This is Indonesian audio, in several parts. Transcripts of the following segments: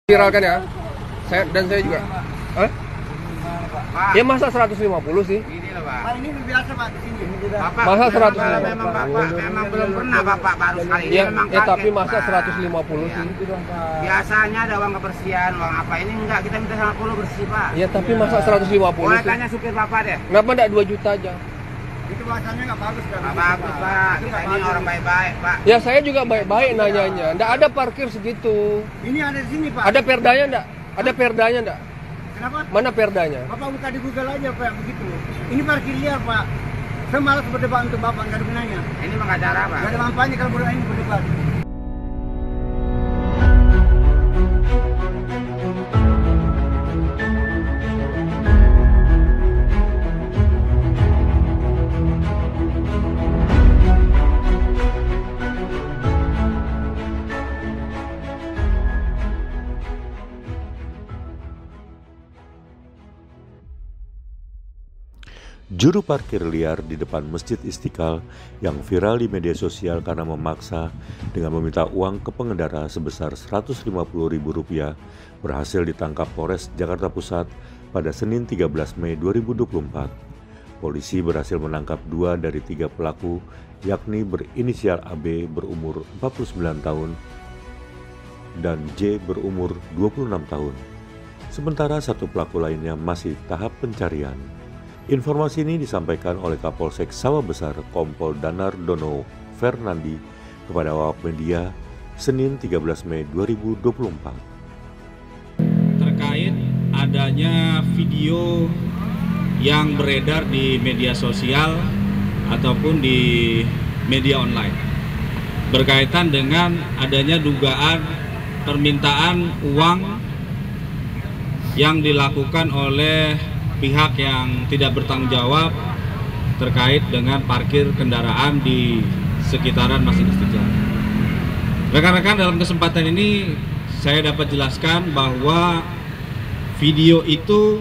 Viral kan ya? Saya juga. Hah? Ya masa 150 sih? Ini loh, Pak. Pak, ini biasa Pak di sini. Bapak, Masa 150? memang Bapak memang belum pernah Bapak baru sekali ini Ya, memang ya tapi kaget, masa Pak. 150 sih? Biasanya ada uang kebersihan, uang apa ini enggak, kita minta 50 bersih, Pak. Ya tapi masa 150 Boleh sih? tanya supir Bapak deh. Kenapa enggak 2 juta aja? Itu bahasanya nggak bagus kan? Nggak bagus, Pak. Kita ini orang baik-baik, Pak. Ya saya juga baik-baik nanyanya. Enggak ada parkir segitu. Ini ada di sini Pak. Ada perdanya enggak? Ada perdanya enggak? Kenapa? Mana perdanya? Bapak buka di Google aja Pak begitu. Ini parkir liar Pak. Saya malas berdebat untuk Bapak, nggak ada gunanya. Ini pengacara, Pak. Nggak ada manfaatnya kalau berdua ini berdebat. Juru parkir liar di depan Masjid Istiqlal yang viral di media sosial karena memaksa dengan meminta uang ke pengendara sebesar Rp150.000 berhasil ditangkap Polres Jakarta Pusat pada Senin 13 Mei 2024. Polisi berhasil menangkap 2 dari 3 pelaku, yakni berinisial AB berumur 49 tahun dan J berumur 26 tahun. Sementara 1 pelaku lainnya masih tahap pencarian. Informasi ini disampaikan oleh Kapolsek Sawah Besar Kompol Danar Dono Fernandi kepada awak media Senin 13 Mei 2024. Terkait adanya video yang beredar di media sosial ataupun di media online berkaitan dengan adanya dugaan permintaan uang yang dilakukan oleh pihak yang tidak bertanggung jawab terkait dengan parkir kendaraan di sekitaran Masjid Istiqlal. Rekan-rekan, dalam kesempatan ini saya dapat jelaskan bahwa video itu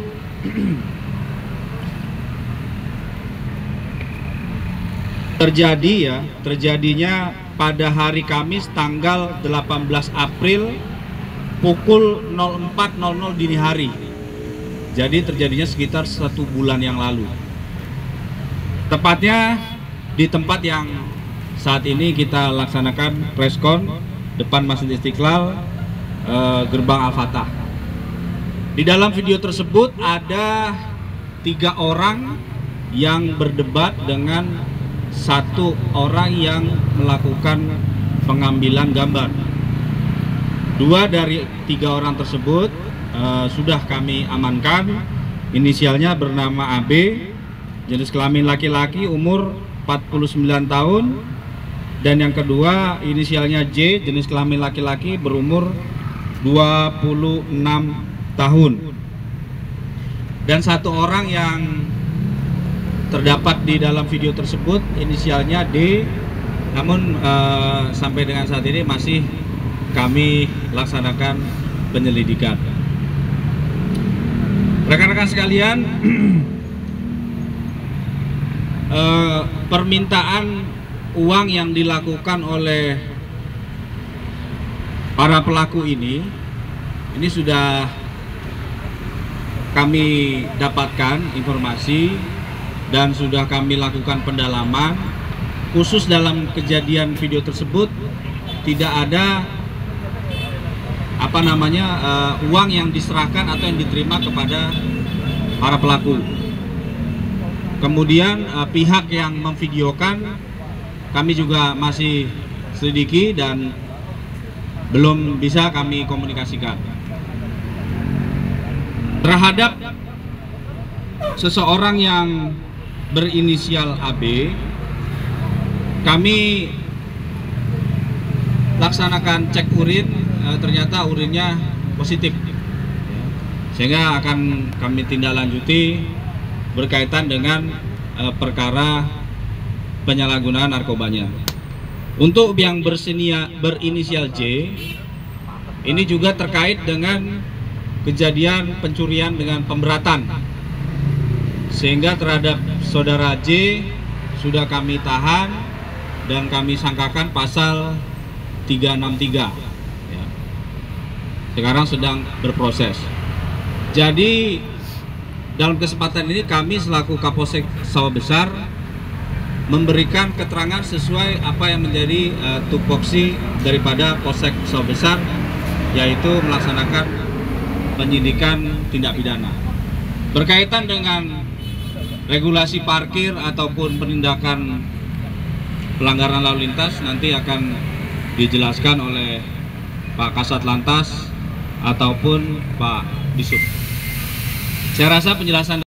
terjadinya pada hari Kamis tanggal 18 April pukul 04.00 dini hari. Jadi terjadinya sekitar 1 bulan yang lalu. Tepatnya di tempat yang saat ini kita laksanakan preskon depan Masjid Istiqlal, Gerbang Al-Fatah. Di dalam video tersebut ada 3 orang yang berdebat dengan 1 orang yang melakukan pengambilan gambar. 2 dari 3 orang tersebut sudah kami amankan. Inisialnya bernama AB, jenis kelamin laki-laki, umur 49 tahun. Dan yang kedua inisialnya J, jenis kelamin laki-laki, berumur 26 tahun. Dan 1 orang yang terdapat di dalam video tersebut inisialnya D, namun sampai dengan saat ini masih kami laksanakan penyelidikan. Rekan-rekan sekalian, permintaan uang yang dilakukan oleh para pelaku ini sudah kami dapatkan informasi dan sudah kami lakukan pendalaman. Khusus dalam kejadian video tersebut tidak ada uang yang diserahkan atau yang diterima kepada para pelaku. Kemudian pihak yang memvideokan kami juga masih selidiki dan belum bisa kami komunikasikan. Terhadap seseorang yang berinisial AB, kami laksanakan cek urin, ternyata urinnya positif, sehingga akan kami tindak lanjuti berkaitan dengan perkara penyalahgunaan narkobanya. Untuk yang berinisial J, ini juga terkait dengan kejadian pencurian dengan pemberatan, sehingga terhadap saudara J sudah kami tahan dan kami sangkakan pasal 363. sekarang sedang berproses. Jadi dalam kesempatan ini kami selaku Kapolsek Sawah Besar memberikan keterangan sesuai apa yang menjadi tupoksi daripada Polsek Sawah Besar, yaitu melaksanakan penyidikan tindak pidana berkaitan dengan regulasi parkir ataupun penindakan pelanggaran lalu lintas. Nanti akan dijelaskan oleh Pak Kasat Lantas ataupun Pak Disub. Saya rasa penjelasan